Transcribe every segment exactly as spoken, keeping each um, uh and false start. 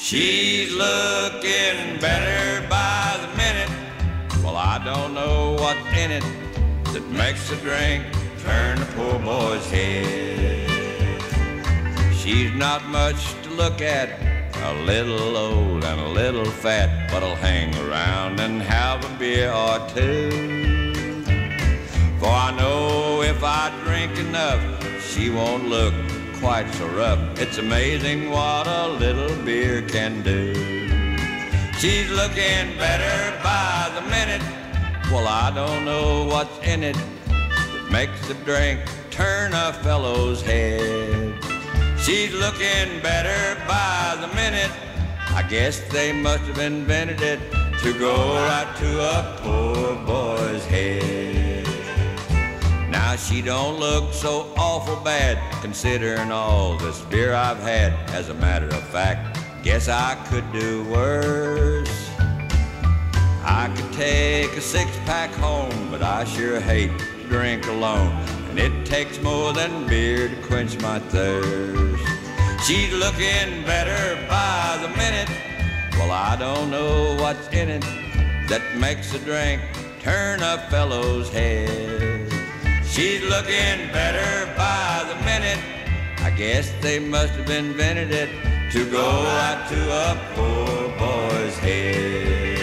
She's looking better by the minute. Well, I don't know what's in it that makes the drink turn the poor boy's head. She's not much to look at, a little old and a little fat, but I'll hang around and have a beer or two. For I know if I drink enough, she won't look quite so rough. It's amazing what a little beer can do. She's looking better by the minute. Well, I don't know what's in it that makes the drink turn a fellow's head. She's looking better by the minute. I guess they must have invented it to go right to a poor boy's head. Now she don't look so awful bad, considering all this beer I've had. As a matter of fact, guess I could do worse. I could take a six-pack home, but I sure hate to drink alone, and it takes more than beer to quench my thirst. She's looking better by the minute. Well, I don't know what's in it that makes a drink turn a fellow's head. She's looking better by the minute. I guess they must have invented it to go right to a poor boy's head.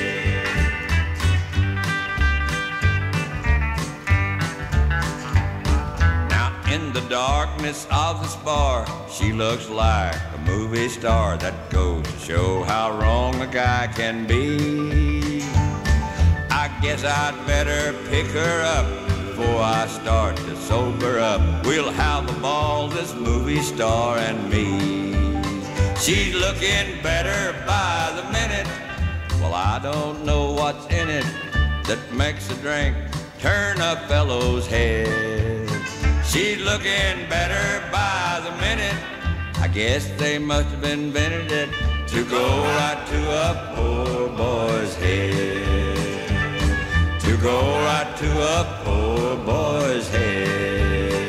Now in the darkness of this bar, she looks like a movie star. That goes to show how wrong a guy can be. I guess I'd better pick her up before I start to sober up. We'll have a ball, this movie star and me. She's looking better by the minute. Well, I don't know what's in it that makes a drink turn a fellow's head. She's looking better by the minute. I guess they must have invented it to go right to a poor boy's head. To go right to a poor boy's head.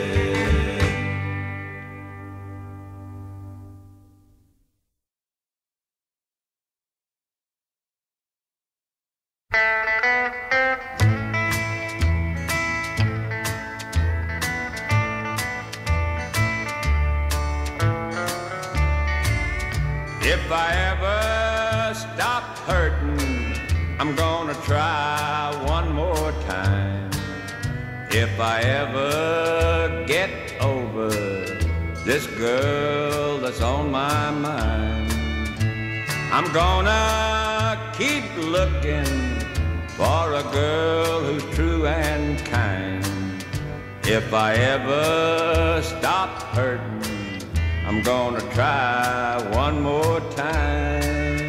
If I ever stop hurting, I'm gonna try one more time. If I ever get over this girl that's on my mind, I'm gonna keep looking for a girl who's true and kind. If I ever stop hurting, I'm gonna try one more time.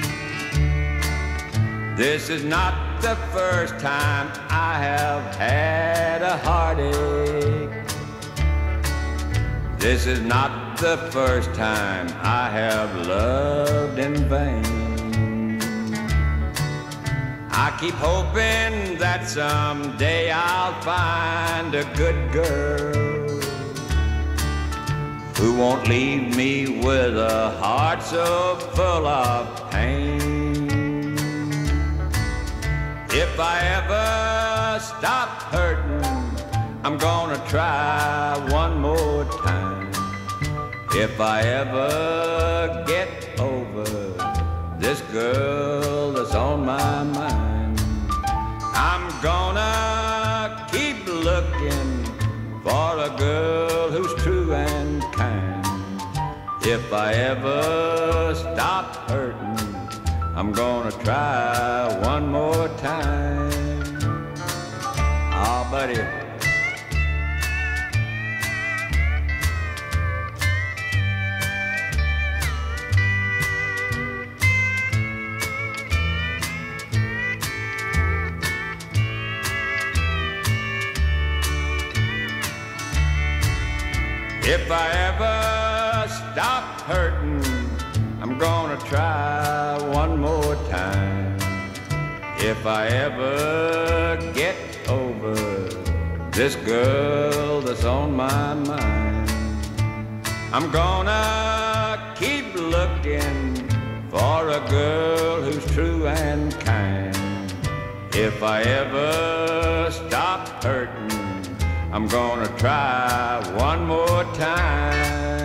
This is not the first time I have had a heartache. This is not the first time I have loved in vain. I keep hoping that someday I'll find a good girl who won't leave me with a heart so full of pain. If I ever stop hurting, I'm gonna try one more time. If I ever get over this girl that's on my mind, I'm gonna keep looking for a girl who's true and kind. If I ever stop hurting, I'm gonna try one more time. Oh, buddy. If I ever stop hurting, I'm gonna try one more time. If I ever get over this girl that's on my mind, I'm gonna keep looking for a girl who's true and kind. If I ever stop hurting, I'm gonna try one more time.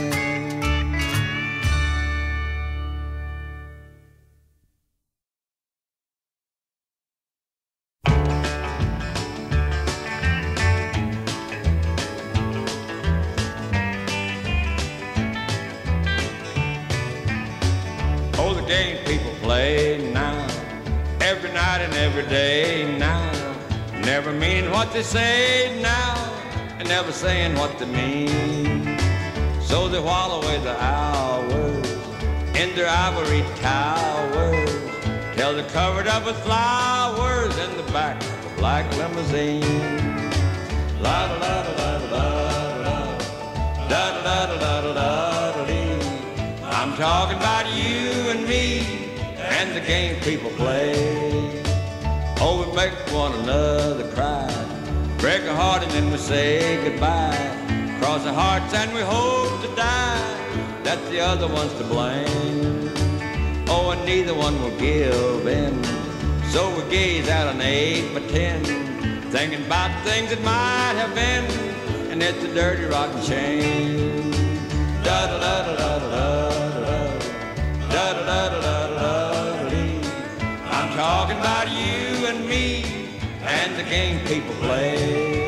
Oh, the game people play now, every night and every day now, never meaning what they say now, and never saying what they mean. So they while away the hours in their ivory towers, till they're covered up with flowers in the back of a black limousine. La da da da da da da da da da da da da dee. I'm talking about you and me and the game people play. Oh, we make one another cry, break a heart and then we say goodbye. Cross our hearts and we hope to die, that the other one's to blame. Oh, and neither one will give in, so we gaze out on eight by ten, thinking about things that might have been, and it's a dirty rotten shame. Da da da da da da da da da da da da dee. I'm talking about you and me and the game people play.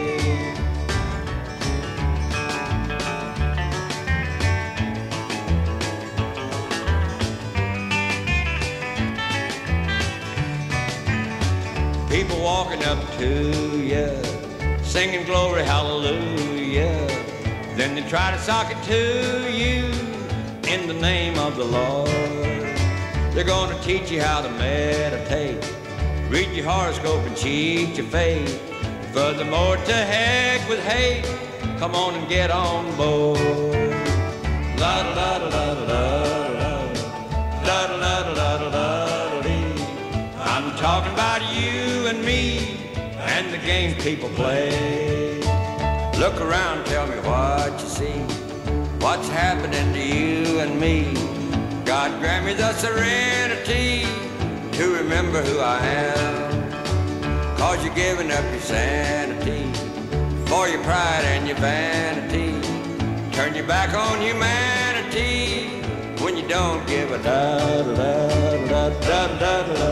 People walking up to you, singing glory hallelujah, then they try to sock it to you in the name of the Lord. They're gonna teach you how to meditate, read your horoscope and cheat your fate. Furthermore, to heck with hate, come on and get on board. La da da da da da da da da da da da dee. I'm talking about you and me and the game people play. Look around, tell me what you see, what's happening to you and me. God grant me the serenity to remember who I am, cause you're giving up your sanity for your pride and your vanity. Turn your back on humanity when you don't give a da da da da da da da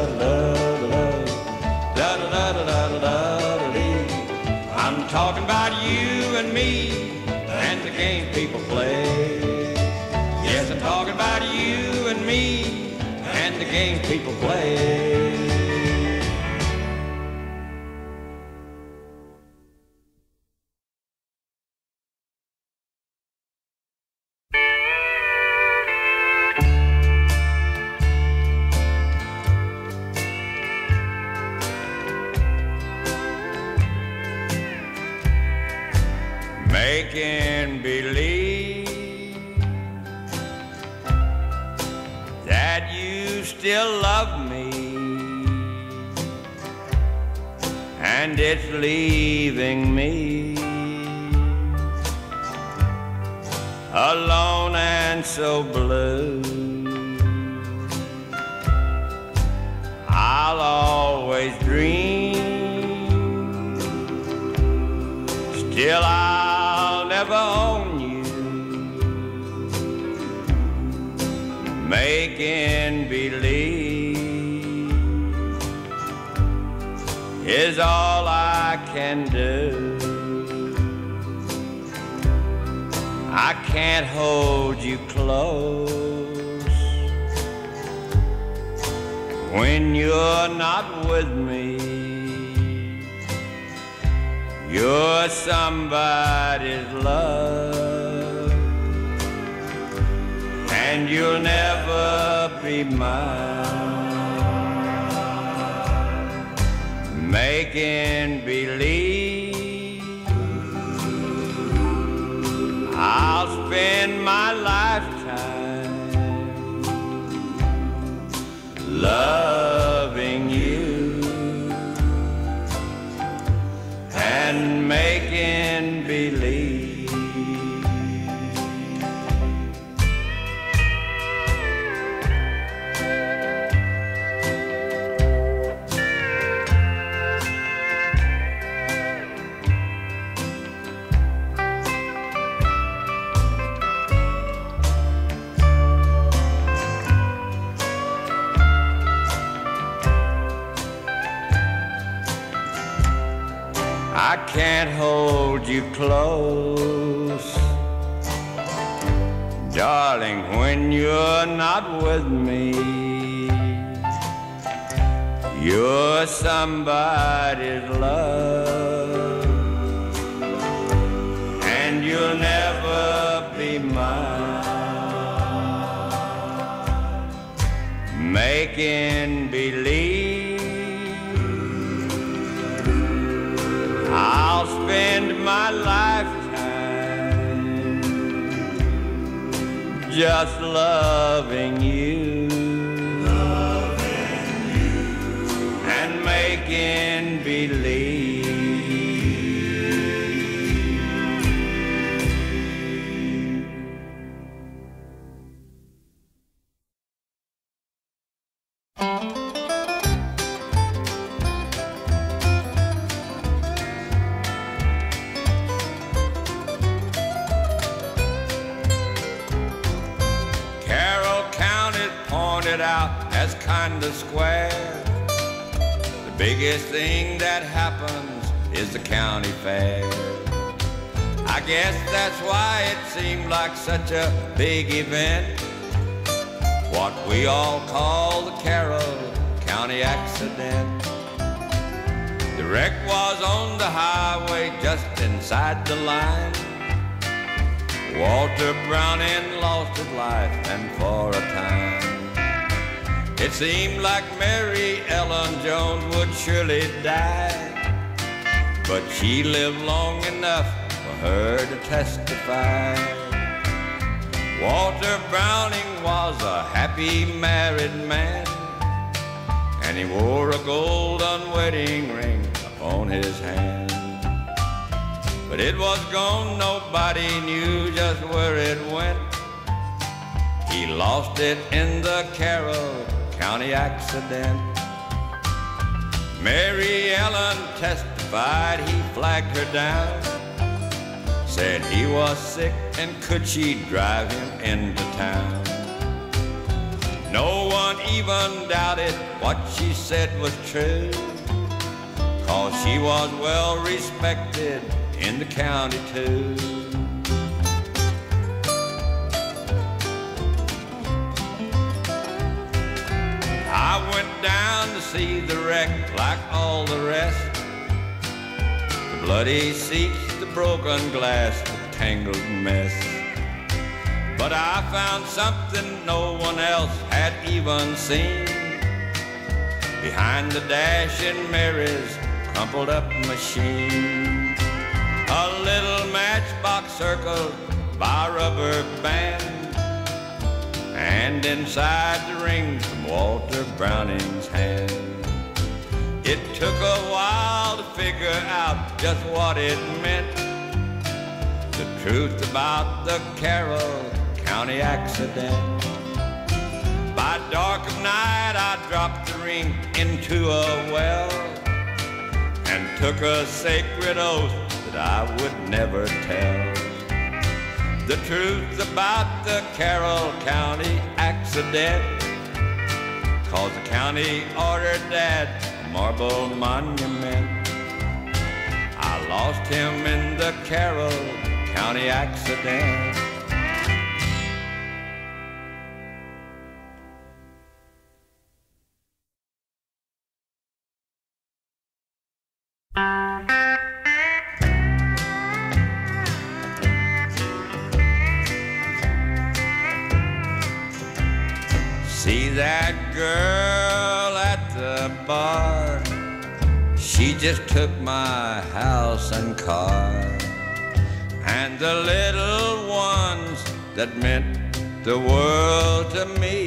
da da da da da dee. I'm talking about you and me and the game people play. Yes, I'm talking about you and me and the game people play. Making believe that you still love me, and it's leaving me alone and so blue. I'll always dream, still I'll never own you. Making believe is all I can do. I can't hold you close when you're not with me. You're somebody's love, and you'll never be mine. Making believe I'll spend my lifetime loving you and making believe. I can't hold you close. Darling, when you're not with me, you're somebody's love, and you'll never be mine. Making believe I'll spend my lifetime just loving you, loving you, and making believe. Out as kind of square. The biggest thing that happens is the county fair. I guess that's why it seemed like such a big event. What we all call the Carroll County accident. The wreck was on the highway just inside the line. Walter Browning lost his life, and for a time it seemed like Mary Ellen Jones would surely die. But she lived long enough for her to testify. Walter Browning was a happy married man, and he wore a golden wedding ring upon his hand. But it was gone, nobody knew just where it went. He lost it in the Carroll County accident. Mary Ellen testified he flagged her down, said he was sick and could she drive him into town. No one even doubted what she said was true, 'cause she was well respected in the county too. I went down to see the wreck like all the rest. The bloody seats, the broken glass, the tangled mess. But I found something no one else had even seen. Behind the dash in Mary's crumpled up machine, a little matchbox circled by a rubber band, and inside the ring from Walter Browning's hand. It took a while to figure out just what it meant, the truth about the Carroll County accident. By dark of night I dropped the ring into a well, and took a sacred oath that I would never tell the truth about the Carroll County accident, 'cause the county ordered that marble monument. I lost him in the Carroll County accident. See that girl at the bar? She just took my house and car, and the little ones that meant the world to me.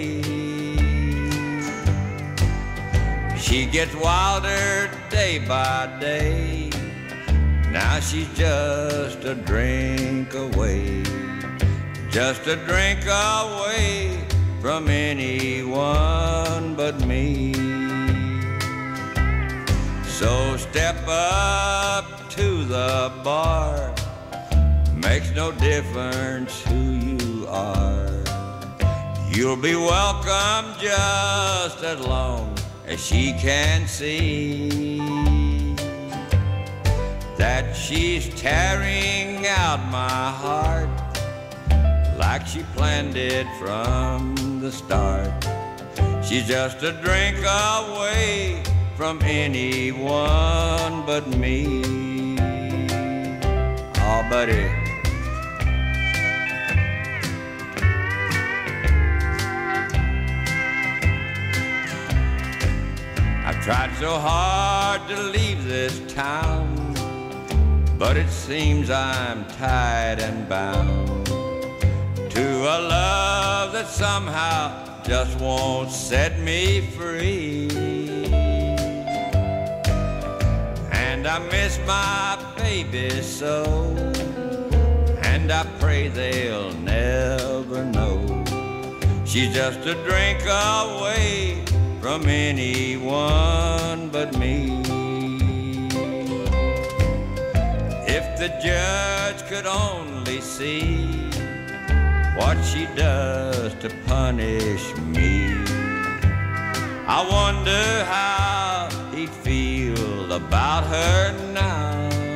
She gets wilder day by day. Now she's just a drink away, just a drink away from anyone but me. So step up to the bar, makes no difference who you are. You'll be welcome just as long as she can see that she's tearing out my heart like she planned it from the start. She's just a drink away from anyone but me. Oh, buddy. I've tried so hard to leave this town, but it seems I'm tied and bound to a love that somehow just won't set me free. And I miss my baby so, and I pray they'll never know. She's just a drink away from anyone but me. If the judge could only see what she does to punish me, I wonder how he'd feel about her now.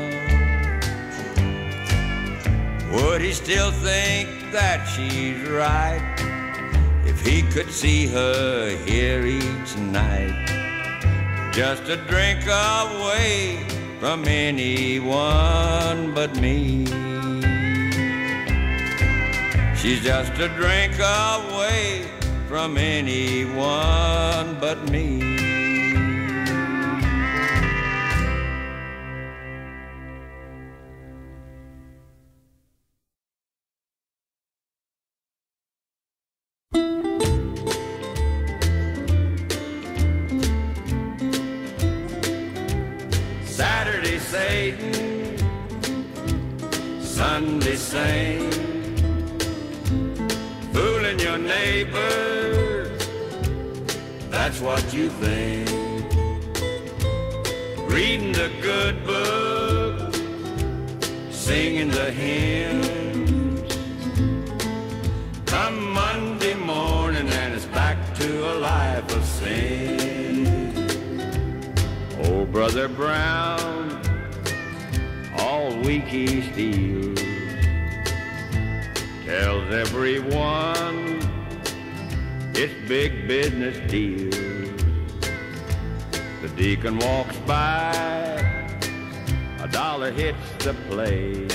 Would he still think that she's right if he could see her here each night, just a drink away from anyone but me? She's just a drink away from anyone but me. Saturday Satan, Sunday Saint, fooling your neighbor, that's what you think. Reading the good book, singing the hymns. Come Monday morning and it's back to a life of sin. Old Brother Brown, all week he steals, tells everyone it's big business deals. The deacon walks by, a dollar hits the plate,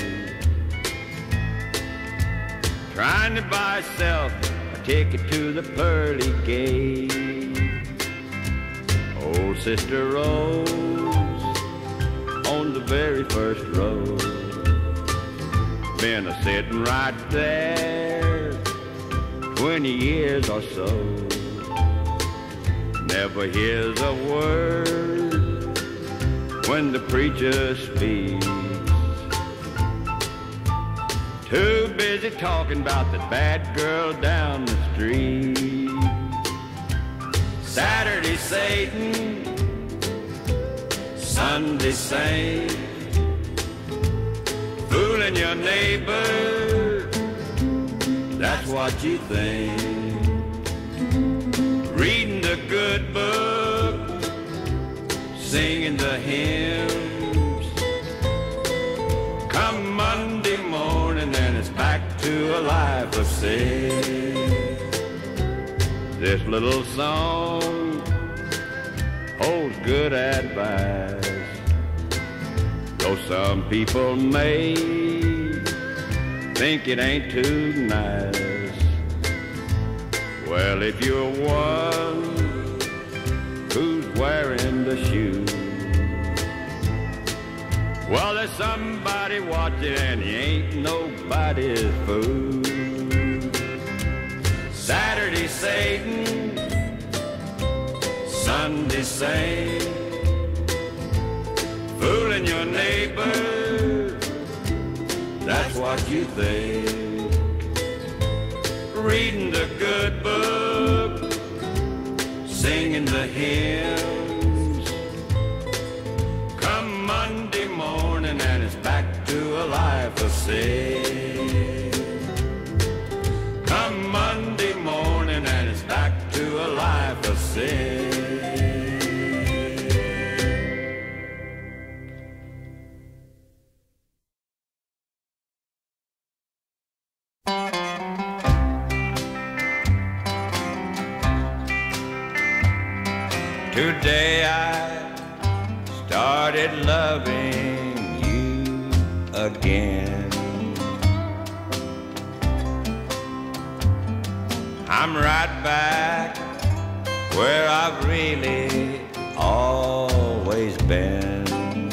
trying to buy self a ticket to the pearly gate. Old Sister Rose on the very first row, been a sitting right there twenty years or so, never hears a word when the preacher speaks, too busy talking about the bad girl down the street. Saturday Satan, Sunday Saint, fooling your neighbor, that's what you think. Reading the good book, singing the hymns. Come Monday morning and it's back to a life of sin. This little song holds good advice, though some people may think it ain't too nice. Well, if you're one who's wearing the shoe, well, there's somebody watching and he ain't nobody's fool. Saturday Satan, Sunday Saint, fooling your neighbor, that's what you think. Reading the good book, singing the hymns. Come Monday morning and it's back to a life of sin. Come Monday morning and it's back to a life of sin. Today I started loving you again. I'm right back where I've really always been.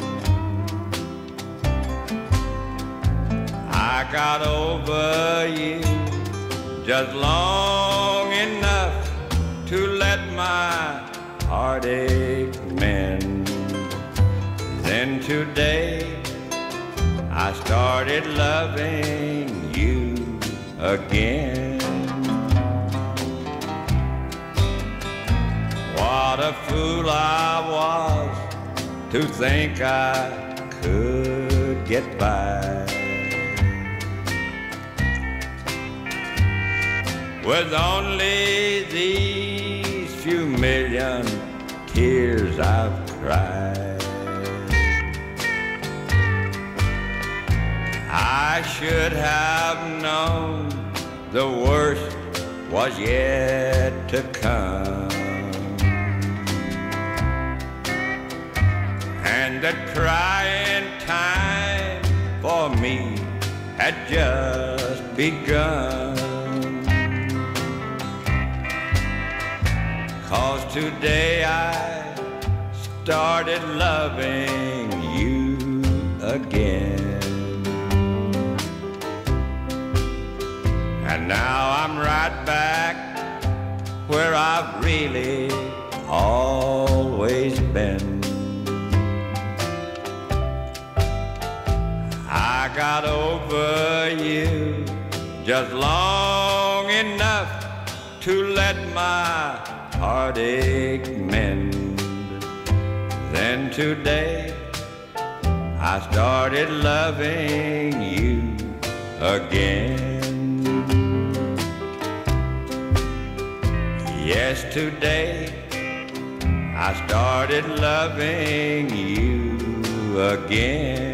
I got over you just long enough to let my heartache mend. Then today I started loving you again. What a fool I was to think I could get by with only these few million tears I've cried. I should have known the worst was yet to come, and the trying time for me had just begun. 'Cause today I started loving you again. And now I'm right back where I've really always been. I got over you just long enough to let my heartache mend. Then today I started loving you again. Yes, today I started loving you again.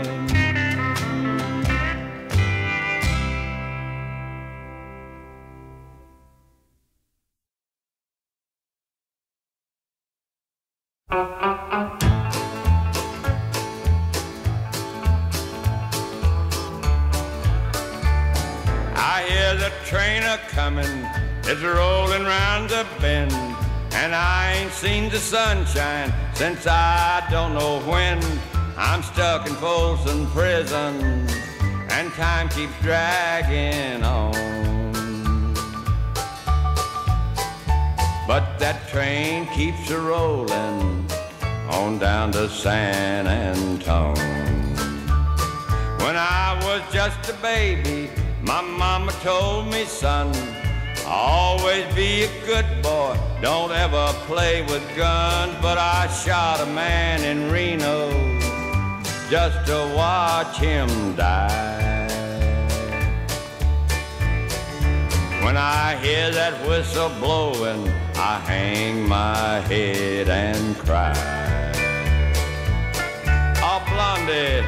I hear the train a-comin', it's rolling round the bend, and I ain't seen the sunshine since I don't know when. I'm stuck in Folsom Prison, and time keeps dragging on. But that train keeps a-rolling on down to San Antone. When I was just a baby, my mama told me, son, always be a good boy, don't ever play with guns. But I shot a man in Reno just to watch him die. When I hear that whistle blowing, I hang my head and cry. Oh, Blondie,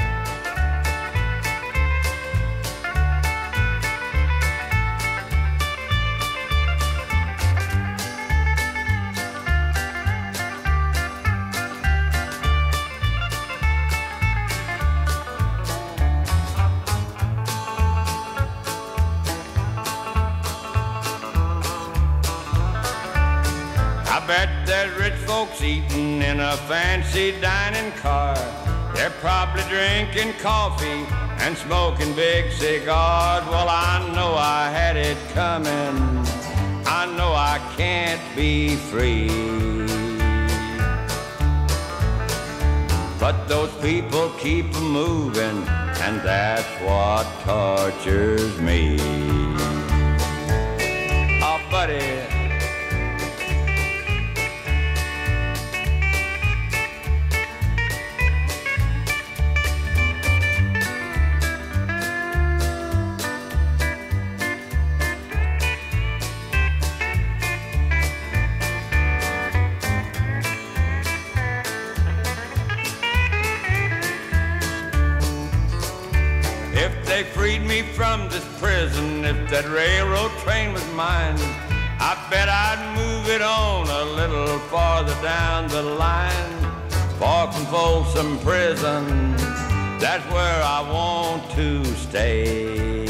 I bet there's rich folks eating in a fancy dining car. They're probably drinking coffee and smoking big cigars. Well, I know I had it coming, I know I can't be free. But those people keep moving, and that's what tortures me. Oh, buddy, if they freed me from this prison, if that railroad train was mine, I'd bet I'd move it on a little farther down the line. Far from Folsom Prison, that's where I want to stay.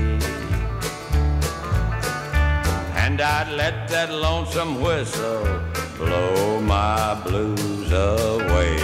And I'd let that lonesome whistle blow my blues away.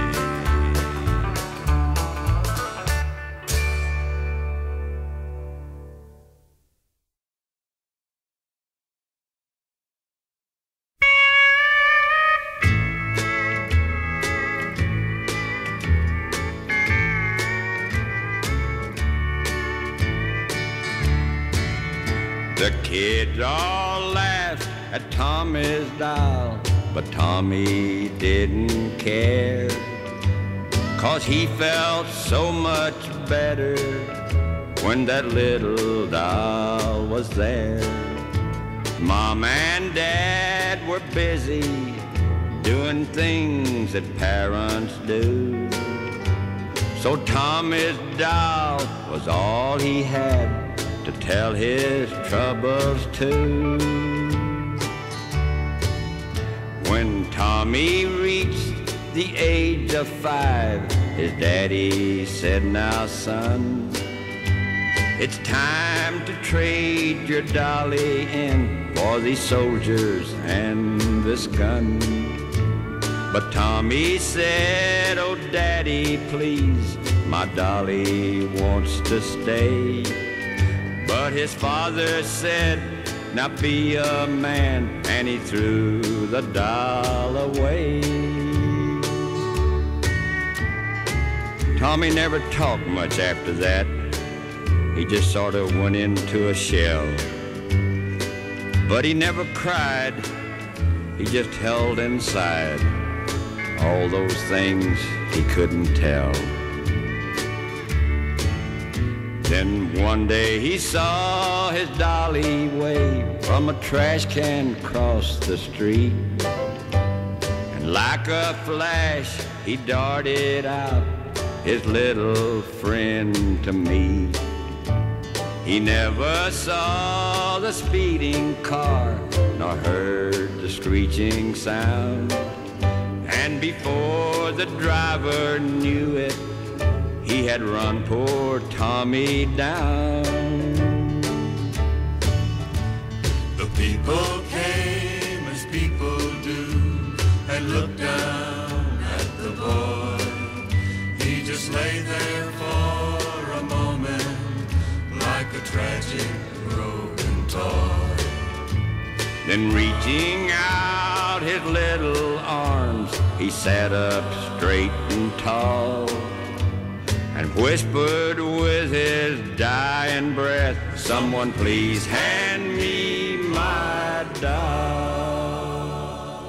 The kids all laughed at Tommy's doll, but Tommy didn't care, 'cause he felt so much better when that little doll was there. Mom and Dad were busy doing things that parents do, so Tommy's doll was all he had to tell his troubles to. When Tommy reached the age of five, his daddy said, "Now son, it's time to trade your dolly in for these soldiers and this gun." But Tommy said, "Oh daddy, please, my dolly wants to stay." But his father said, "Now be a man," and he threw the doll away. Tommy never talked much after that. He just sort of went into a shell. But he never cried. He just held inside all those things he couldn't tell. Then one day he saw his dolly wave from a trash can across the street, and like a flash he darted out, his little friend to meet. He never saw the speeding car, nor heard the screeching sound, and before the driver knew it, he had run poor Tommy down. The people came as people do and looked down at the boy. He just lay there for a moment like a tragic broken toy. Then reaching out his little arms, he sat up straight and tall, and whispered with his dying breath, "Someone please hand me my doll."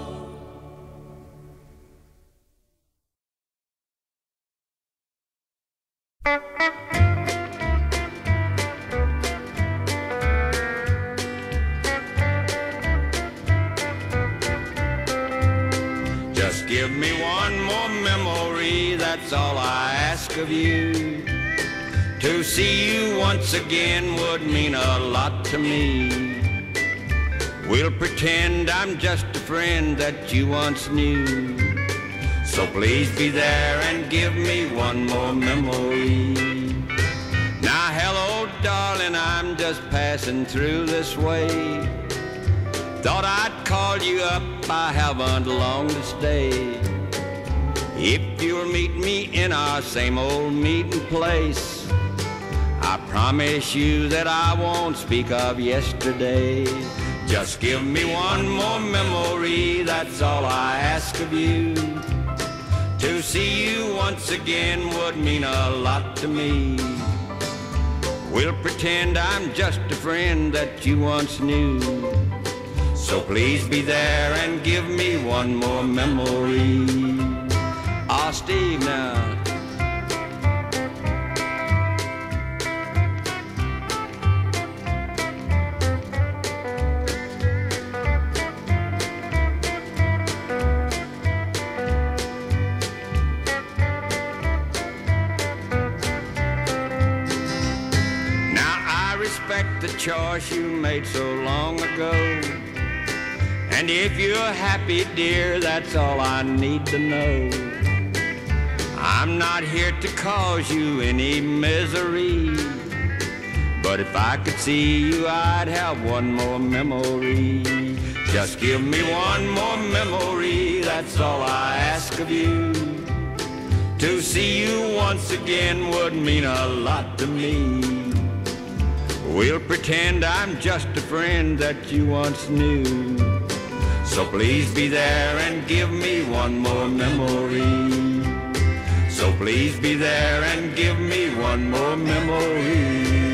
Just give me one more memory, that's all I ask of you. To see you once again would mean a lot to me. We'll pretend I'm just a friend that you once knew. So please be there and give me one more memory. Now hello darling, I'm just passing through this way. Thought I'd call you up, I haven't long to stay. If you'll meet me in our same old meeting place, I promise you that I won't speak of yesterday. Just give me one more memory, that's all I ask of you. To see you once again would mean a lot to me. We'll pretend I'm just a friend that you once knew. So please be there and give me one more memory. Ah, Steve, now. Now I respect the choice you made so long ago. And if you're happy, dear, that's all I need to know. I'm not here to cause you any misery, but if I could see you, I'd have one more memory. Just give me one more memory, that's all I ask of you. To see you once again would mean a lot to me. We'll pretend I'm just a friend that you once knew. So please be there and give me one more memory. So please be there and give me one more memory.